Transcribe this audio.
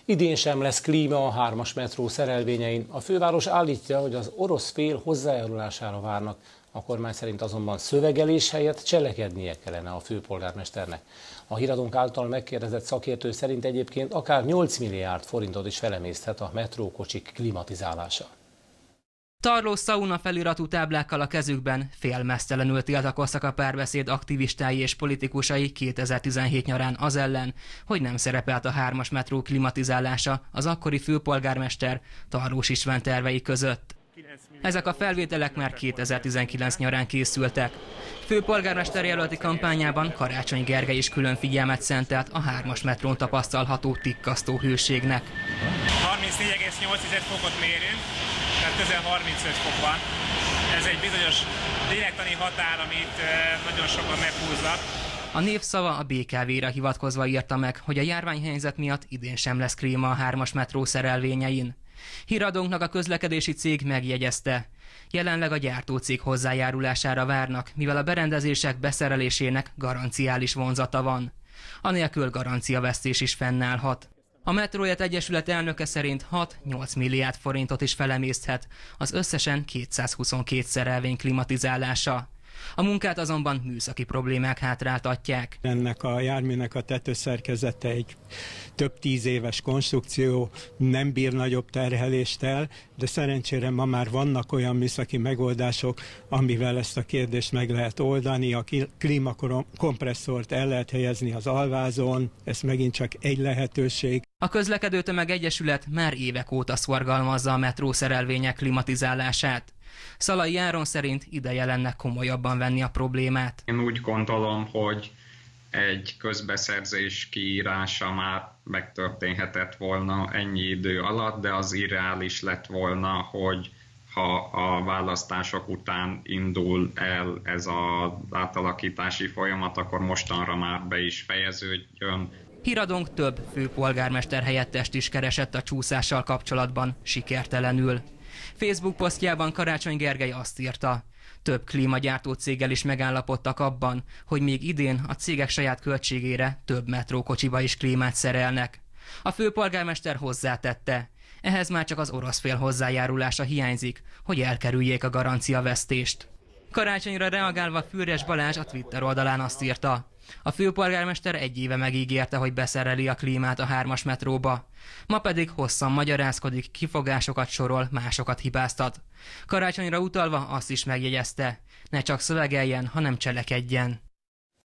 Idén sem lesz klíma a 3-as metró szerelvényein. A főváros állítja, hogy az orosz fél hozzájárulására várnak. A kormány szerint azonban szövegelés helyett cselekednie kellene a főpolgármesternek. A Híradónk által megkérdezett szakértő szerint egyébként akár 8 milliárd forintot is felemészthet a metrókocsik klimatizálása. Tarlós szauna feliratú táblákkal a kezükben félmeztelenül tiltakoztak a Párbeszéd aktivistái és politikusai 2017 nyarán az ellen, hogy nem szerepelt a 3-as metró klimatizálása az akkori főpolgármester Tarlós István tervei között. Ezek a felvételek már 2019 nyarán készültek. Főpolgármester jelölti kampányában Karácsony Gergely is külön figyelmet szentelt a 3-as metrón tapasztalható tikkasztó hőségnek. 34,8 fokot mérünk, tehát közel 35 fok van. Ez egy bizonyos lélektani határ, amit nagyon sokan meghúznak. A Népszava a BKV-ra hivatkozva írta meg, hogy a járványhelyzet miatt idén sem lesz klíma a 3-as metró szerelvényein. Híradónknak a közlekedési cég megjegyezte. Jelenleg a gyártócég hozzájárulására várnak, mivel a berendezések beszerelésének garanciális vonzata van. Anélkül garanciavesztés is fennállhat. A Metrójet Egyesület elnöke szerint 6-8 milliárd forintot is felemészthet az összesen 222 szerelvény klimatizálása. A munkát azonban műszaki problémák hátráltatják. Ennek a járműnek a tetőszerkezete egy több 10 éves konstrukció, nem bír nagyobb terhelést el, de szerencsére ma már vannak olyan műszaki megoldások, amivel ezt a kérdést meg lehet oldani. A klímakompresszort el lehet helyezni az alvázon, ez megint csak egy lehetőség. A Közlekedőtömeg Egyesület már évek óta szorgalmazza a metró szerelvények klimatizálását. Szalai Áron szerint ideje lenne komolyabban venni a problémát. Én úgy gondolom, hogy egy közbeszerzés kiírása már megtörténhetett volna ennyi idő alatt, de az irreális lett volna, hogy ha a választások után indul el ez az átalakítási folyamat, akkor mostanra már be is fejeződjön. Híradónk több főpolgármester helyettest is keresett a csúszással kapcsolatban, sikertelenül. Facebook posztjában Karácsony Gergely azt írta, több klímagyártó céggel is megállapodtak abban, hogy még idén a cégek saját költségére több metrókocsiba is klímát szerelnek. A főpolgármester hozzátette, ehhez már csak az orosz fél hozzájárulása hiányzik, hogy elkerüljék a garanciavesztést. Karácsonyra reagálva Fürjes Balázs a Twitter oldalán azt írta, a főpolgármester egy éve megígérte, hogy beszereli a klímát a 3-as metróba. Ma pedig hosszan magyarázkodik, kifogásokat sorol, másokat hibáztat. Karácsonyra utalva azt is megjegyezte, ne csak szövegeljen, hanem cselekedjen.